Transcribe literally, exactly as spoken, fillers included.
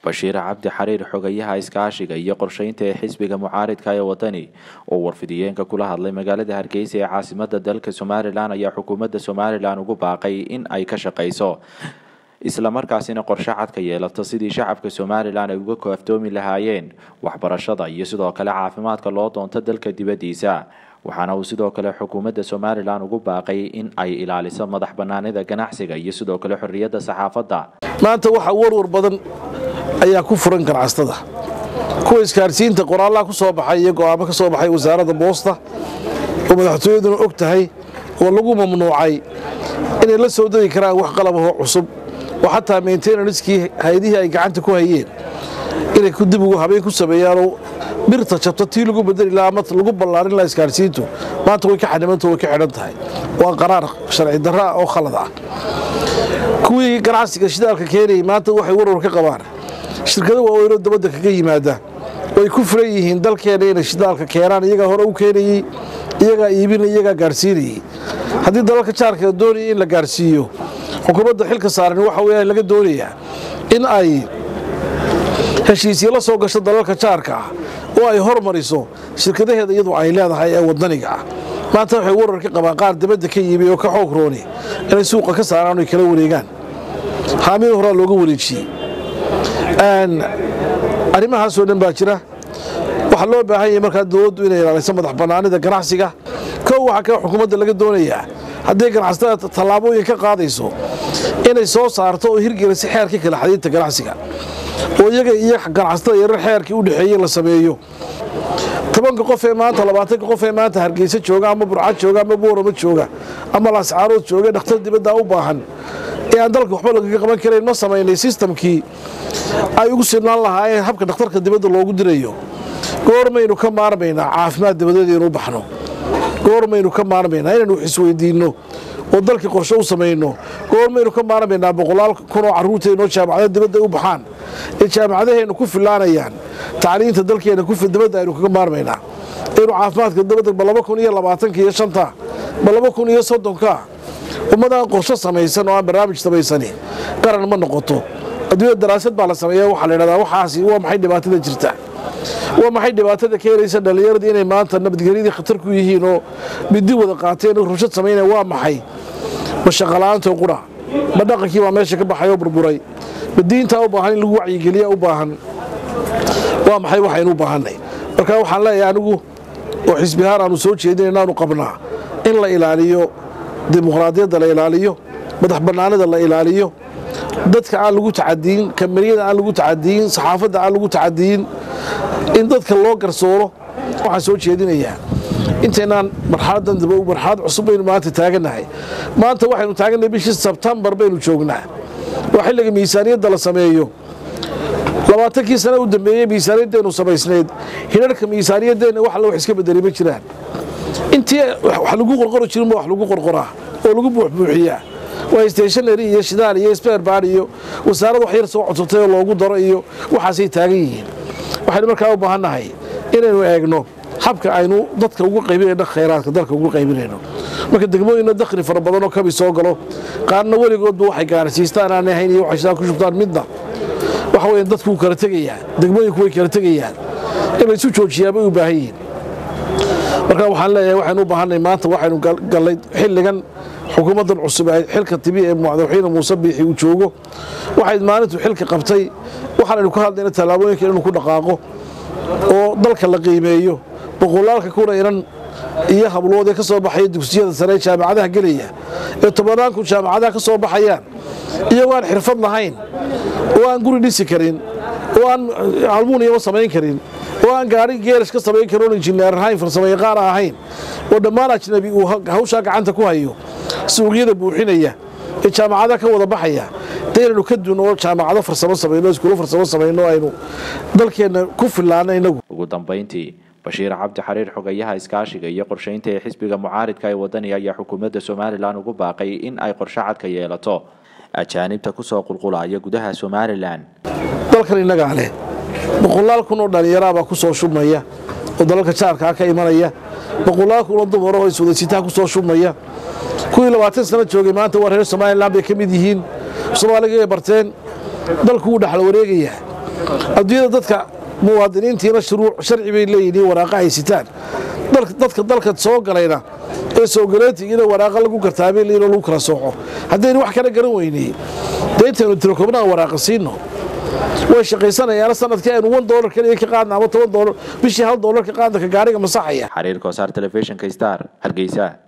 Bashiir Cabdi Xariir xogayaha iskaashiga iyo qorsheynta ee xisbiga mucaaridka ee wadani oo warfidiyeenka kula hadlay magaalada Hargeysa ee caasimadda dalka Soomaaliland ayaa xukuumadda Soomaaliland ugu baaqay in ay ka shaqeyso isla markaasina qorshe cad ka yeelato sidii shacabka Soomaaliland ay uga kooftoomi lahaayeen waxbarashada iyo sidoo kale caafimaadka loo doonto dalka dibadiisa waxaana uu sidoo kale xukuumadda Soomaaliland ugu baaqay in ay ilaaliso madax banaanida ganacsiga iyo sidoo kale xorriyadda saxaafadda maanta waxa warwar badan ayaa ku furan ganacsatada kuwa isgaarsiinta qoraalaha ku soo baxay iyo go'aamo ka soo baxay wasaaradda boosta oo madaxtooyadu og tahay oo lagu mamnuucay inay la soo degi karaan wax qalab ah cusub oo xataa maintenance-kii hay'adihii ay gacanta ku hayeen inay ku dib ugu habeen ku sameeyaan oo birta jabta tii lagu bedeli lahaa ama lagu ballaarin lahaa isgaarsiintu maanta way ka xadhimantahay way ka xidhan tahay waa qaraar sharci darro ah oo khalad ah kuwii ganacsiga shidaalka keenayay maanta waxay warwar ka qabaan shirkado waaweyn oo dabadda kaga yimaada way ku furan yihiin dalkeena inay shidaalka keenaan iyagaa hore u keenayey iyagaa iibinaya iyagaa gaarsiinayey haddii dalalka jaarka doonaya in la gaarsiiyo xukuumadda xilka saaran waxa weeyaan laga doonayaa in ay heshiisyo la soo gasho dalalka jaarka ah oo ay hormariso shirkadaheeda iyadu ay leedahay ee wadaniga ah maanta waxay warar ka qabaan qaar dabadda ka yimi oo ka xoog rooni inay suuqa ka saaraan oo kala wareegaan haamid hore looga wareejiyay aan arrimahaas oo dhan baa jira waxa loo baahan yahay marka dawladdu inay ilaaliso madax banaanida ganacsiga koow waxa ka xukuumadda laga doonayaa haddii ganacsatada tallaabooyin ka qaadayso inay soo saarto oo hirgeliso xeerka kala xadiinta ganacsiga oo iyaga iyo ganacsatada yaryar xeerkii u dhaxeeyay la sameeyo tobanka qof ee maanta labaatanka qof ee maanta Hargeysa jooga ama Burcad jooga ama Boorama jooga ama Laascaanood jooga dhakhtar dibadda u baahan ee aan dalka waxba laga qaban karin ma sameeynay systemkii ay ugu sinaan lahaayeen habka dhakhtarka dibadda loogu dirayo goormaynu ka maarmaynaa caafimaad dibadeed inuu baxno goormaynu ka maarmaynaa inaynu isweydiino oo dalka qorshe u sameeyno goormaynu ka maarmaynaa boqolaal kun oo carruurteena jaamacadaha dibadda u baxaan ee jaamacadaheena ku filaanayaan tacliinta dalkeena ku fidibada aynu kaga maarmaynaa inuu caafimaadka dibadda laba kun iyo labaatan iyo shan ta laba kun iyo soddon ka ummadaan qorshe samaysan oo aan barnaamij samaysani qaran ma noqoto adduunyada daraasad baa la sameeyaa waxa la yiraahdaa waxaasi waa maxay dhibaatada jirta waa maxay dhibaatada keenaysa dhalinyarada inay maanta nabadgelyada khatar ku yihiin oo midi wada qaateen oo rushad sameeyay waa maxay mashaqalaanta qura ma dhaqankii waa meesha ka baxay oo burburay diinta u baahan in lagu wacyi geliyo u baahan waa maxay waxaynu u baahanay marka waxaan leeyahay anigu oo xisbihaan aanu soo jeedinayna aanu qabnaa in la ilaaliyo dimuqraadiyadda la ilaaliyo madax banaanida la ilaaliyo dadka aan lagu tacadiin kamariyada aan lagu tacadiin saxaafadda aan lagu tacadiin in dadka loo garsooro waxaan soo jeedinayaa intaynaan marxaladan dib u marxalad cusub aynu maanta taaganahay maanta waxaynu taaganahay bishii September baynu joognaa waa xilliga miisaaniyadda la sameeyo labaatankii sano u dambeeyay miisaaniyaddeenu samaysneed hirarka miisaaniyaddeena wax la wax iska bedelay ma jiraan intii wax lagu qorqoro jirin wax lagu qorqoraa oo lagu buuxbuuxiyaa waa stationery iyo shidaal iyo spare bar iyo wasaaradda wax yar soo codsatay oo loogu daro iyo waxaasay taagan yihiin waxaynu markaa u baahannahay inaynu eegno habka aynu dadka ugu qaybinayno khayraadka dalka ugu qaybinayno marka degmooyinna dakhli fara badan oo kabi soo galo qaarna weligoodba waxay gaarsiistaan aan ahayn iyo waxay ku shubtaan midna waxa weeye dadku kala tagayaan degmooyinku way kala tagayaan inay isu joojiyaan u baahan yihiin marka waxaan leeyahay waxaynu u baahanay maanta waxaynu galay xilligan xukuumaddan cusub ay xilka tibi ee madaxweyne Muuse Biixi uu joogo waxay maalintu xilka qabtay waxaanu ka hadlaynaa talaabooyinka inuu ku dhaqaaqo oo dalka la qiimeeyo boqolaalka kuna iran iyo hablood ka soo baxay dugsiyada sare jaamacadaha galaya ee tobanaan ku jaamacadaha ka soo baxayaan iyagoo aan xirfad lahayn oo aan guri dhisi karin oo aan almuuniyo samayn karin oo aan gaari geerish ka samayn karin injineer ahayn farsamo yaqaan ahayn oo dhammaan ajnabi uu hawsha gacanta ku hayo suuqyada buuxinaya ee jaamacadaha ka wada baxaya deernu ka duun oo jaamacado farsamo sameeyno iskuul farsamo sameeyno aynu dalkeena ku filaana inagu ugu dambeyntii Bashiir Cabdi Xariir xogayaha iskaashiga iyo qorsheynta ee xisbiga mucaaridka ee wadani ayaa xukuumadda Soomaaliland ugu baaqay in ay qorshe cad ka yeelato ajaanibta ku soo qulqulaya gudaha Soomaaliland dalkan inaga leh boqolaal kun oo dhalinyaro ku soo shubmaya oo dalalka jaarka ka imanaya boqolaal kun oo dumar oo iswada ku soo shubmaya kuwii labaatan sano joogay maanta waa reer Soomaaliland bay ka mid yihiin Soomaaliga ay barteen dalku u dhaxal wareegaya adduunyada dadka muwaadiniintiina sharci bay leeyihiin waraaqa haysitaan dadka dalka soo galayna ee soo galeetigiina waraaqa lagu gartaabay leeyahay lagu kala sooco haddaynu wax kala garan weynay deentaynu tirokobnaa waraaqa siino way shaqaysanayaan sanadkii aynu one dollar kaliya ka qaadna ama toban dollar bishii hal dollar ka qaadna ka gaariga masaxaya xiriirka wasaar telefishinka Star Hargeysa.